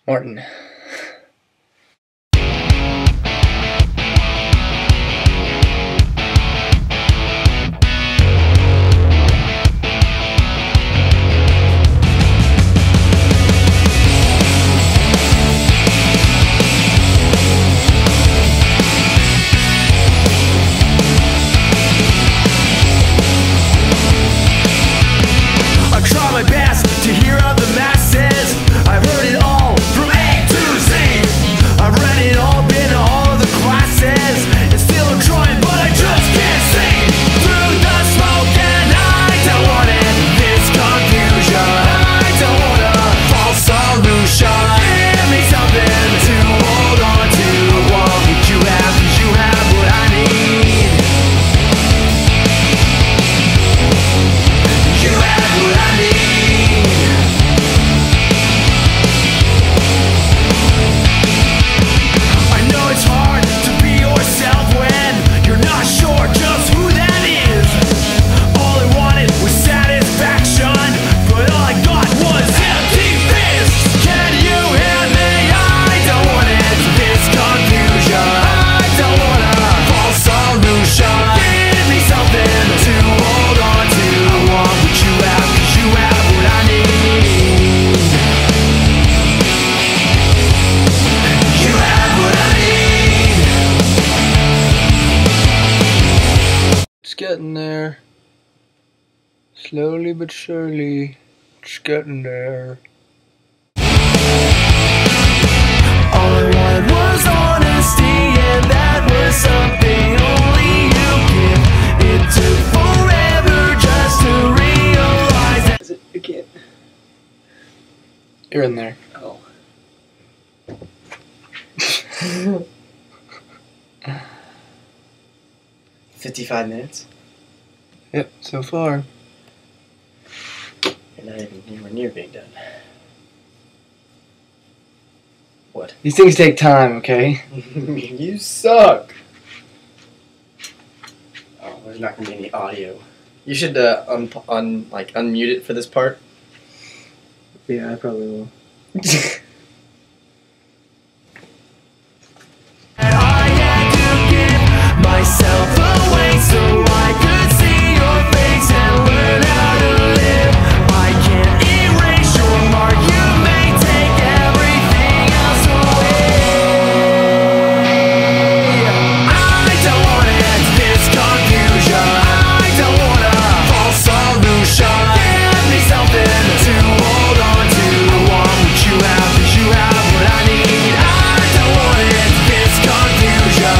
Martin. It's getting there. Slowly but surely, it's getting there. All I wanted was honesty, and that was something only you give. It took forever just to realize that. Is it? You can't. You're in there. Oh. 55 minutes? Yep, so far. You're not even anywhere near being done. What? These things take time, okay? You suck! Oh, there's not gonna be any audio. You should unmute it for this part. Yeah, I probably will. Myself away so I could see your face and learn how to live. I can't erase your mark, you may take everything else away. I don't want to end this confusion, I don't want a false solution. Give me something to hold on to. I want what you have, 'cause you have what I need. I don't want to end this confusion,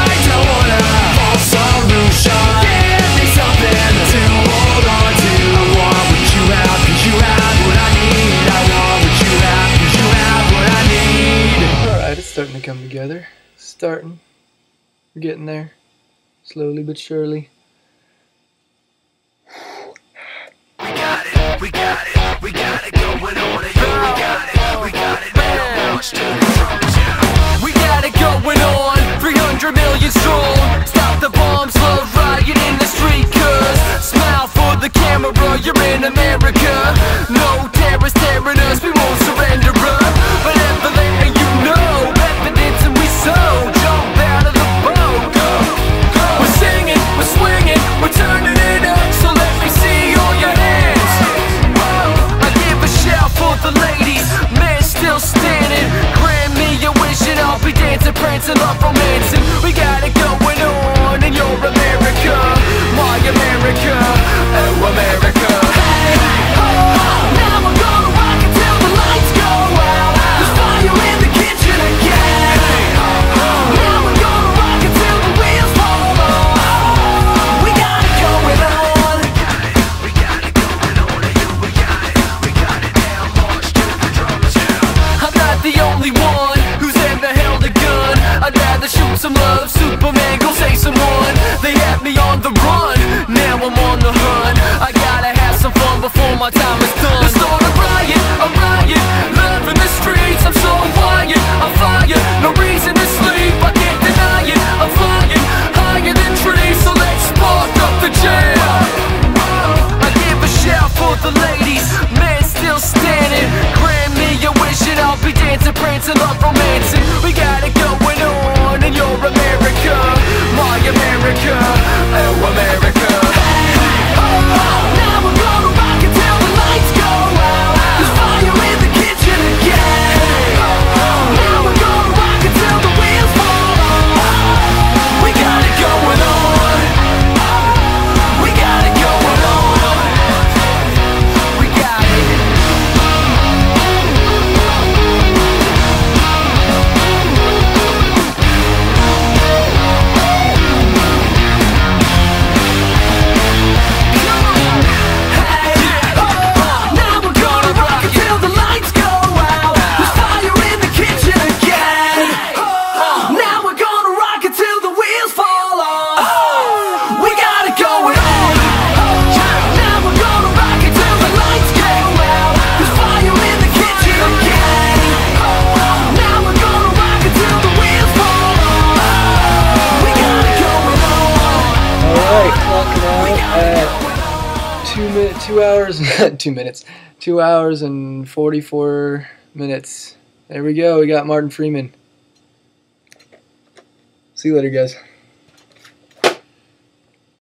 starting to come together. Starting. We're getting there. Slowly but surely. We got it, we got it, we got it going on. We got it now. March to the drums, yeah. We got it going on. 300 million strong. Stop the bombs, love riot in the street. Cause smile for the camera, you're in America. No terrorists tearing us, we won't surrender up. But ever letting you know. So jump out of the boat, go, go. We're singing, we're swinging, we're turning it up. So let me see all your hands. Whoa. I give a shout for the ladies, men still standing. Grant me a wish and I'll be dancing, prancing, love, romancing. We got it going on in your America, my America, oh America. Hey, oh, now we're gonna rock until the lights go out. There's fire in the kitchen again. Some love, Superman, go save someone. They had me on the run, now I'm on the hunt. I gotta have some fun before my time is done. Let's start a riot, love in the streets. I'm so wired, I'm fire, no reason to sleep. I can't deny it, I'm flying higher than trees. So let's spark up the jam. I give a shout for the ladies, men still standing. Grant me a wish and I'll be dancing, dancing, love romancing. We got it going on in your America, my America, oh America. Hey, oh, now we're gonna rock it till the lights go out. There's fire in the kitchen again. Oh, now we're gonna rock it till the wheels fall off. We got it going on. We got it going on. We got it. At 2 hours, 2 minutes, 2 hours and 44 minutes. There we go. We got Martin Freeman. See you later, guys.